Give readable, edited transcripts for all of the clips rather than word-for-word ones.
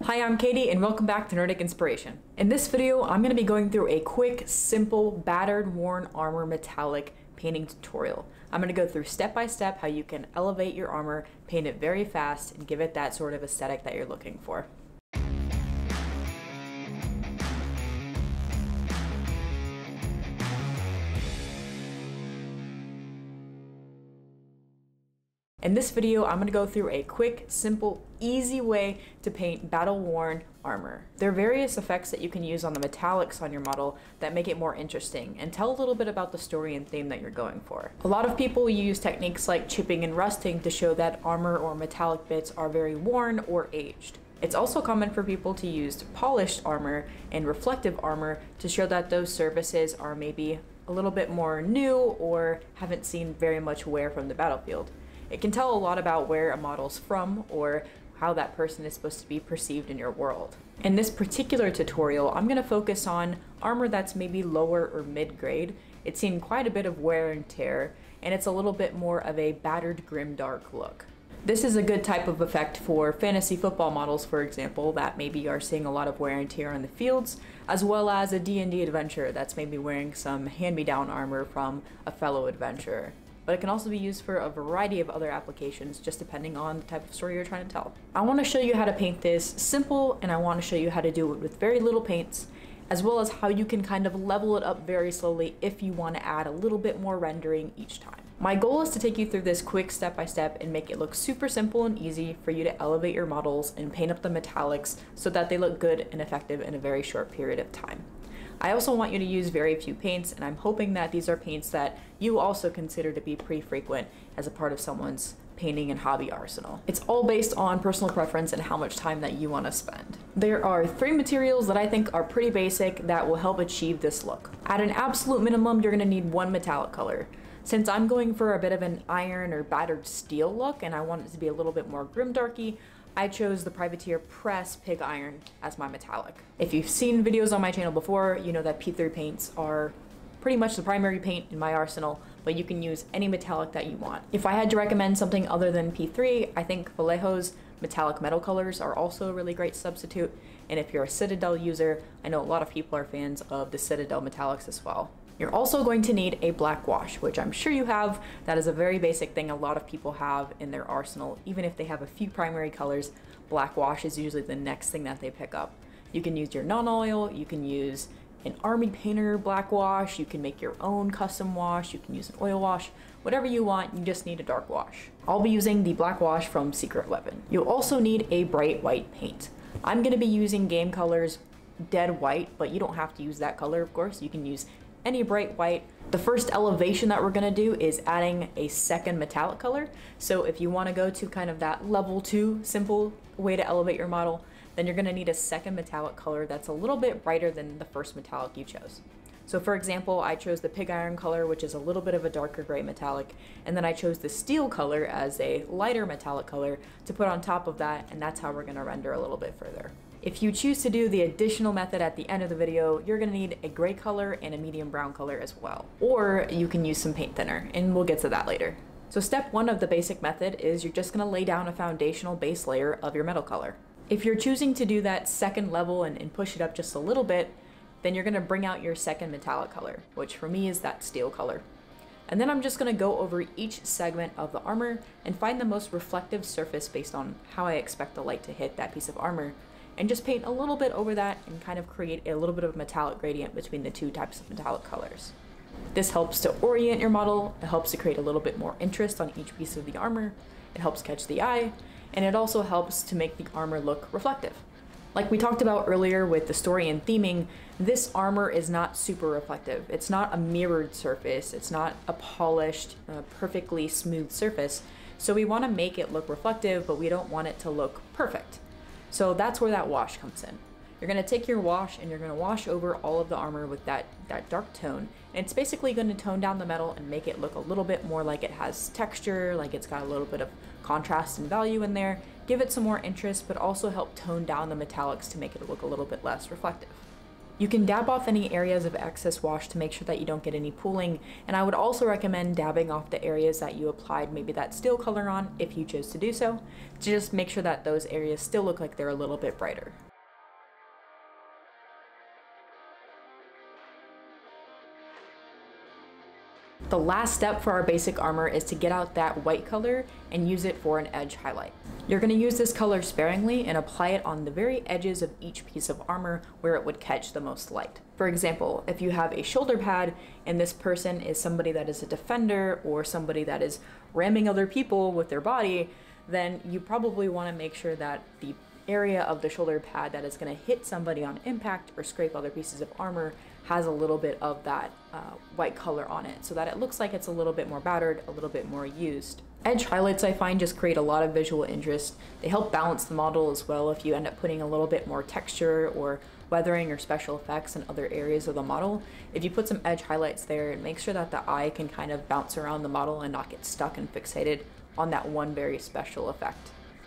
Hi, I'm Katie and welcome back to Nordic Inspiration. In this video, I'm going to be going through a quick, simple, battered, worn armor metallic painting tutorial. I'm going to go through step by step how you can elevate your armor, paint it very fast, and give it that sort of aesthetic that you're looking for. In this video, I'm going to go through a quick, simple, easy way to paint battle-worn armor. There are various effects that you can use on the metallics on your model that make it more interesting and tell a little bit about the story and theme that you're going for. A lot of people use techniques like chipping and rusting to show that armor or metallic bits are very worn or aged. It's also common for people to use polished armor and reflective armor to show that those surfaces are maybe a little bit more new or haven't seen very much wear from the battlefield. It can tell a lot about where a model's from or how that person is supposed to be perceived in your world. In this particular tutorial, I'm going to focus on armor that's maybe lower or mid-grade. It's seen quite a bit of wear and tear, and it's a little bit more of a battered, grimdark look. This is a good type of effect for fantasy football models, for example, that maybe are seeing a lot of wear and tear on the fields, as well as a D&D adventurer that's maybe wearing some hand-me-down armor from a fellow adventurer. But it can also be used for a variety of other applications, just depending on the type of story you're trying to tell. I want to show you how to paint this simple, and I want to show you how to do it with very little paints, as well as how you can kind of level it up very slowly if you want to add a little bit more rendering each time. My goal is to take you through this quick step-by-step and make it look super simple and easy for you to elevate your models and paint up the metallics so that they look good and effective in a very short period of time. I also want you to use very few paints, and I'm hoping that these are paints that you also consider to be pretty frequent as a part of someone's painting and hobby arsenal. It's all based on personal preference and how much time that you want to spend. There are 3 materials that I think are pretty basic that will help achieve this look. At an absolute minimum, you're going to need 1 metallic color. Since I'm going for a bit of an iron or battered steel look and I want it to be a little bit more grimdarky, I chose the Privateer Press Pig Iron as my metallic. If you've seen videos on my channel before, you know that P3 paints are pretty much the primary paint in my arsenal, but you can use any metallic that you want. If I had to recommend something other than P3, I think Vallejo's metallic metal colors are also a really great substitute, and if you're a Citadel user, I know a lot of people are fans of the Citadel metallics as well. You're also going to need a black wash, which I'm sure you have. That is a very basic thing a lot of people have in their arsenal. Even if they have a few primary colors, black wash is usually the next thing that they pick up. You can use your non-oil, you can use an army painter black wash, you can make your own custom wash, you can use an oil wash, whatever you want, you just need a dark wash. I'll be using the black wash from Secret Weapon. You'll also need a bright white paint. I'm going to be using Game Colors Dead White, but you don't have to use that color, of course. You can use any bright white. The first elevation that we're going to do is adding a second metallic color. So if you want to go to kind of that level 2 simple way to elevate your model, then you're going to need a second metallic color that's a little bit brighter than the first metallic you chose. So for example, I chose the pig iron color, which is a little bit of a darker gray metallic, and then I chose the steel color as a lighter metallic color to put on top of that, and that's how we're going to render a little bit further. If you choose to do the additional method at the end of the video, you're going to need a gray color and a medium brown color as well. Or you can use some paint thinner, and we'll get to that later. So step 1 of the basic method is you're just going to lay down a foundational base layer of your metal color. If you're choosing to do that second level and push it up just a little bit, then you're going to bring out your second metallic color, which for me is that steel color. And then I'm just going to go over each segment of the armor and find the most reflective surface based on how I expect the light to hit that piece of armor, and just paint a little bit over that and kind of create a little bit of a metallic gradient between the 2 types of metallic colors. This helps to orient your model, it helps to create a little bit more interest on each piece of the armor, it helps catch the eye, and it also helps to make the armor look reflective. Like we talked about earlier with the story and theming, this armor is not super reflective. It's not a mirrored surface, it's not a polished, perfectly smooth surface, so we want to make it look reflective, but we don't want it to look perfect. So that's where that wash comes in. You're going to take your wash and you're going to wash over all of the armor with that dark tone. And it's basically going to tone down the metal and make it look a little bit more like it has texture, like it's got a little bit of contrast and value in there. Give it some more interest, but also help tone down the metallics to make it look a little bit less reflective. You can dab off any areas of excess wash to make sure that you don't get any pooling, and I would also recommend dabbing off the areas that you applied maybe that steel color on if you chose to do so, to just make sure that those areas still look like they're a little bit brighter. The last step for our basic armor is to get out that white color and use it for an edge highlight. You're going to use this color sparingly and apply it on the very edges of each piece of armor where it would catch the most light. For example, if you have a shoulder pad and this person is somebody that is a defender or somebody that is ramming other people with their body, then you probably want to make sure that the area of the shoulder pad that is going to hit somebody on impact or scrape other pieces of armor has a little bit of that white color on it so that it looks like it's a little bit more battered, a little bit more used. Edge highlights, I find, just create a lot of visual interest. They help balance the model as well if you end up putting a little bit more texture or weathering or special effects in other areas of the model. If you put some edge highlights there, it makes sure that the eye can kind of bounce around the model and not get stuck and fixated on that one very special effect.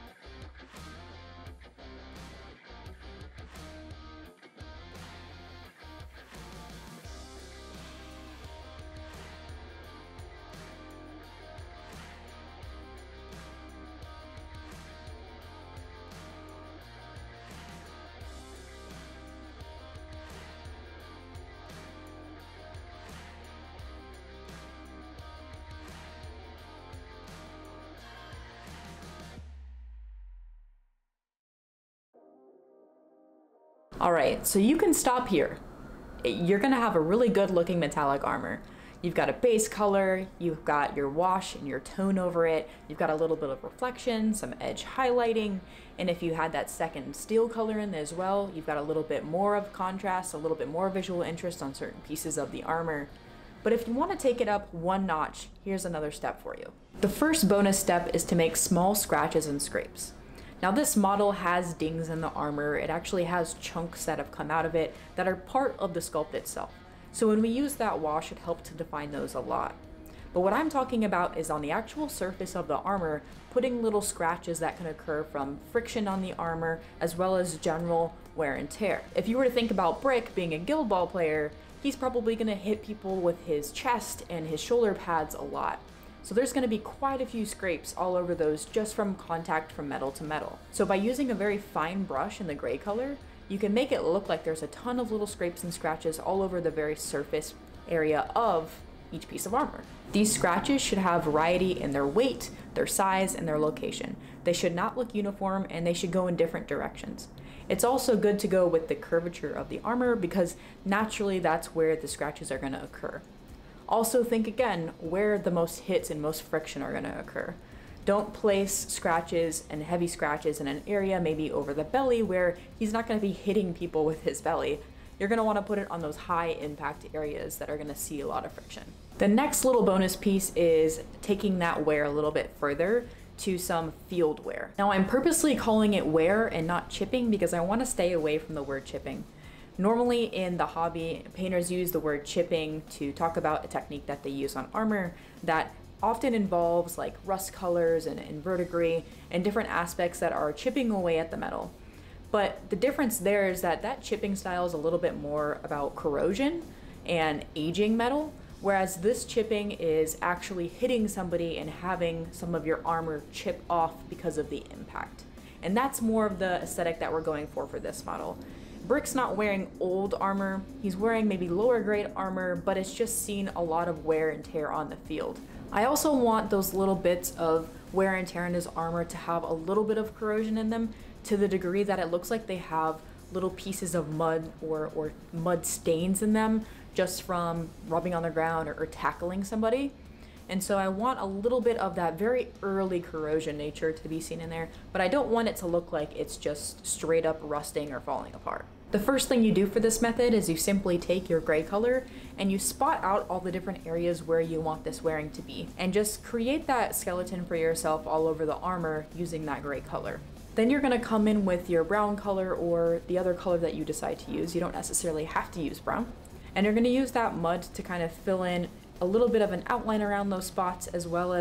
Alright, so you can stop here. You're gonna have a really good looking metallic armor. You've got a base color, you've got your wash and your tone over it, you've got a little bit of reflection, some edge highlighting, and if you had that second steel color in there as well, you've got a little bit more of contrast, a little bit more visual interest on certain pieces of the armor. But if you want to take it up one notch, here's another step for you. The first bonus step is to make small scratches and scrapes. Now this model has dings in the armor. It actually has chunks that have come out of it that are part of the sculpt itself. So when we use that wash, it helped to define those a lot. But what I'm talking about is on the actual surface of the armor, putting little scratches that can occur from friction on the armor, as well as general wear and tear. If you were to think about Brick being a Guild Ball player, he's probably going to hit people with his chest and his shoulder pads a lot. So there's going to be quite a few scrapes all over those just from contact from metal to metal. So by using a very fine brush in the gray color, you can make it look like there's a ton of little scrapes and scratches all over the very surface area of each piece of armor. These scratches should have variety in their weight, their size, and their location. They should not look uniform and they should go in different directions. It's also good to go with the curvature of the armor because naturally that's where the scratches are going to occur. Also think again where the most hits and most friction are going to occur. Don't place scratches and heavy scratches in an area maybe over the belly where he's not going to be hitting people with his belly. You're going to want to put it on those high impact areas that are going to see a lot of friction. The next little bonus piece is taking that wear a little bit further to some field wear. Now I'm purposely calling it wear and not chipping because I want to stay away from the word chipping. Normally in the hobby, painters use the word chipping to talk about a technique that they use on armor that often involves like rust colors and verdigris and different aspects that are chipping away at the metal. But the difference there is that that chipping style is a little bit more about corrosion and aging metal, whereas this chipping is actually hitting somebody and having some of your armor chip off because of the impact. And that's more of the aesthetic that we're going for this model. Brick's not wearing old armor, he's wearing maybe lower grade armor, but it's just seen a lot of wear and tear on the field. I also want those little bits of wear and tear in his armor to have a little bit of corrosion in them to the degree that it looks like they have little pieces of mud or mud stains in them just from rubbing on the ground or tackling somebody. And so I want a little bit of that very early corrosion nature to be seen in there, but I don't want it to look like it's just straight up rusting or falling apart. The first thing you do for this method is you simply take your gray color and you spot out all the different areas where you want this wearing to be and just create that skeleton for yourself all over the armor using that gray color. Then you're going to come in with your brown color or the other color that you decide to use. You don't necessarily have to use brown. And you're going to use that mud to kind of fill in a little bit of an outline around those spots as well as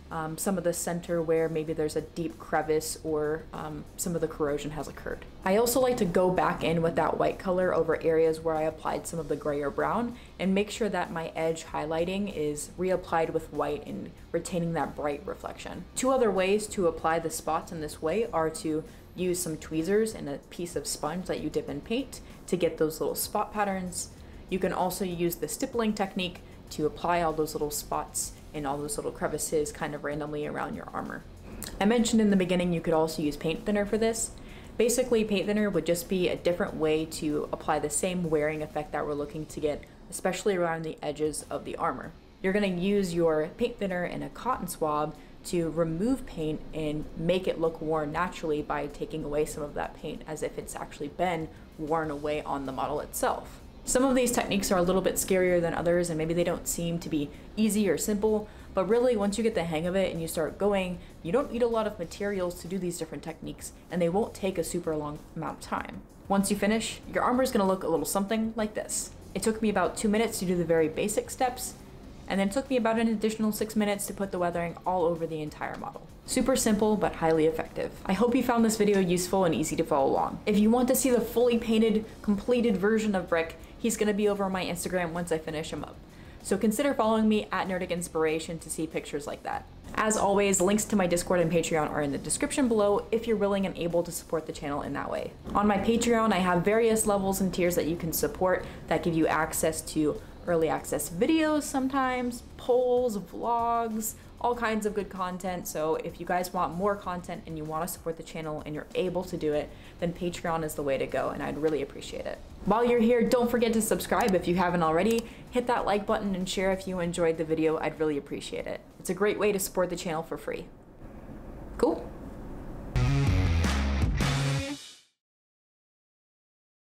some of the center where maybe there's a deep crevice or some of the corrosion has occurred. I also like to go back in with that white color over areas where I applied some of the gray or brown and make sure that my edge highlighting is reapplied with white and retaining that bright reflection. Two other ways to apply the spots in this way are to use some tweezers and a piece of sponge that you dip in paint to get those little spot patterns. You can also use the stippling technique to apply all those little spots and all those little crevices kind of randomly around your armor. I mentioned in the beginning you could also use paint thinner for this. Basically, paint thinner would just be a different way to apply the same wearing effect that we're looking to get, especially around the edges of the armor. You're going to use your paint thinner and a cotton swab to remove paint and make it look worn naturally by taking away some of that paint as if it's actually been worn away on the model itself. Some of these techniques are a little bit scarier than others, and maybe they don't seem to be easy or simple, but really once you get the hang of it and you start going, you don't need a lot of materials to do these different techniques, and they won't take a super long amount of time. Once you finish, your armor is going to look a little something like this. It took me about 2 minutes to do the very basic steps, and then it took me about an additional 6 minutes to put the weathering all over the entire model. Super simple, but highly effective. I hope you found this video useful and easy to follow along. If you want to see the fully painted, completed version of Brick, he's going to be over on my Instagram once I finish him up. So consider following me at Nerdic Inspiration to see pictures like that. As always, links to my Discord and Patreon are in the description below if you're willing and able to support the channel in that way. On my Patreon, I have various levels and tiers that you can support that give you access to early access videos sometimes, polls, vlogs, all kinds of good content. So if you guys want more content and you want to support the channel and you're able to do it, then Patreon is the way to go, and I'd really appreciate it. While you're here, don't forget to subscribe if you haven't already. Hit that like button and share if you enjoyed the video. I'd really appreciate it. It's a great way to support the channel for free. Cool.